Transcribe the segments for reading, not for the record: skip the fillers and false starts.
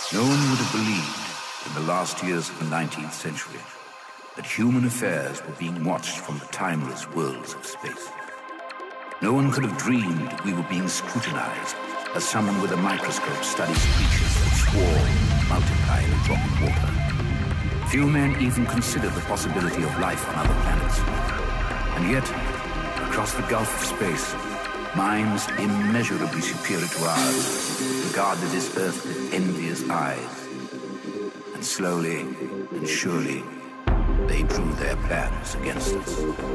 No one would have believed in the last years of the 19th century that human affairs were being watched from the timeless worlds of space. No one could have dreamed we were being scrutinized as someone with a microscope studies creatures that swarm, multiply in a drop of water. Few men even considered the possibility of life on other planets. And yet, across the gulf of space, minds immeasurably superior to ours regarded this Earth with envious eyes. And slowly and surely, they drew their plans against us.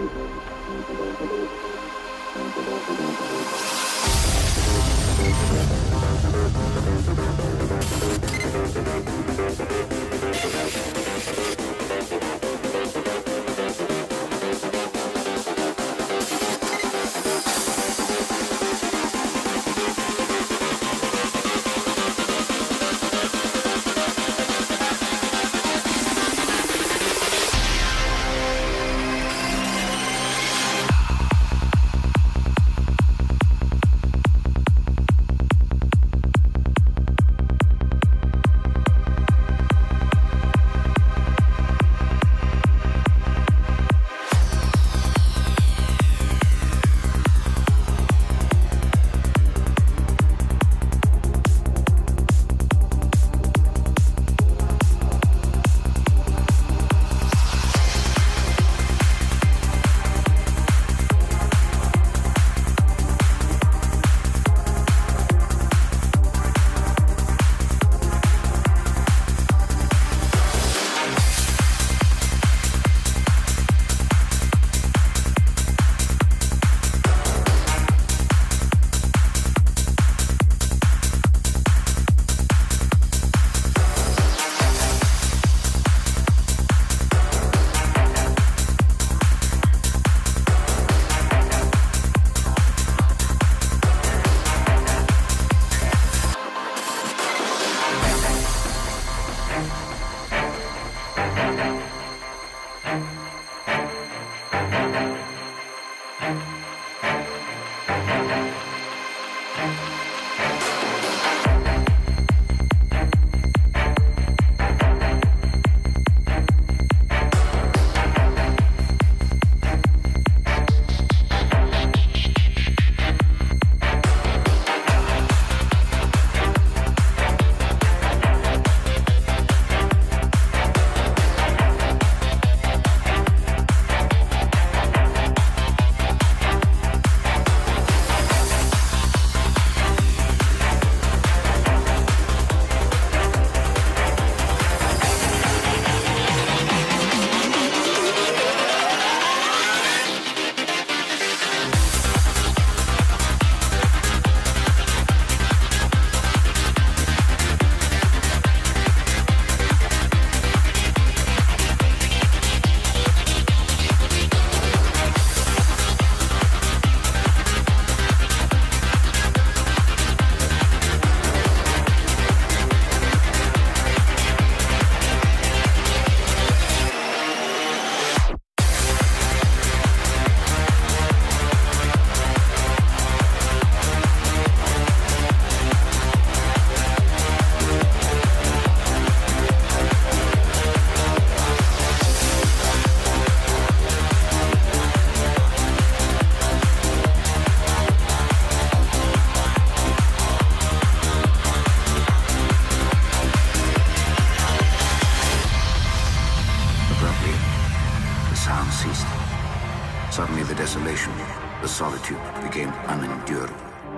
Suddenly the desolation, the solitude became unendurable.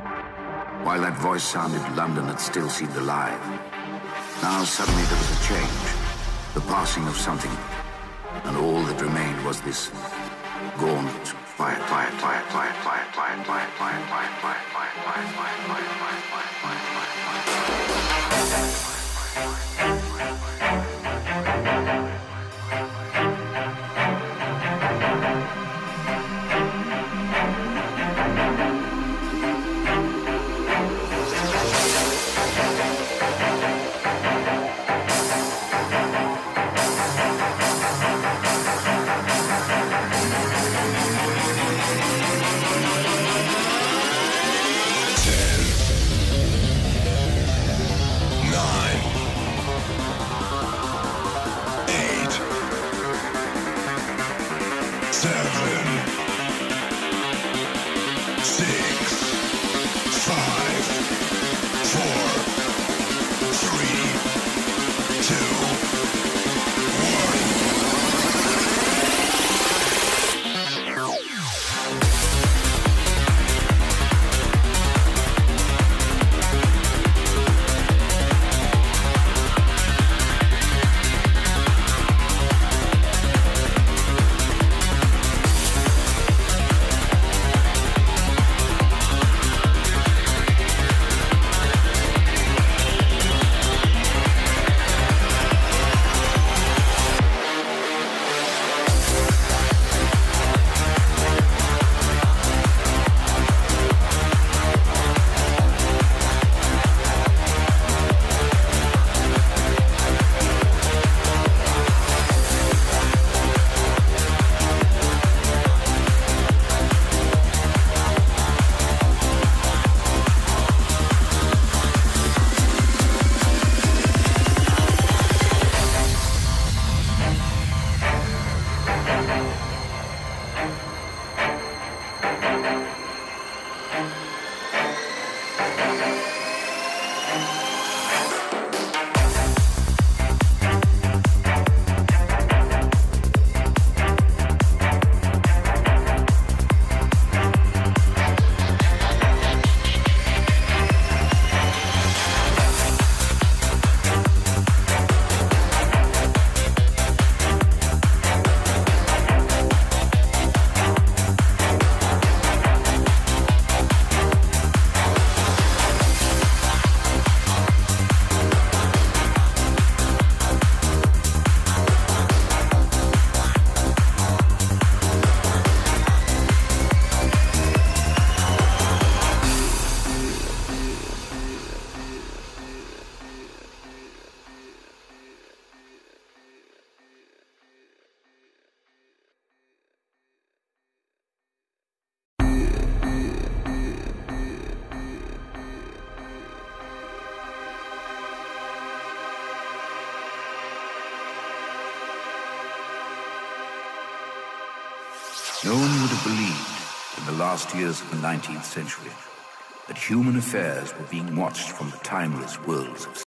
While that voice sounded, London had still seemed alive. Now suddenly there was a change, the passing of something, and all that remained was this gaunt, quiet. No one would have believed in the last years of the 19th century that human affairs were being watched from the timeless worlds of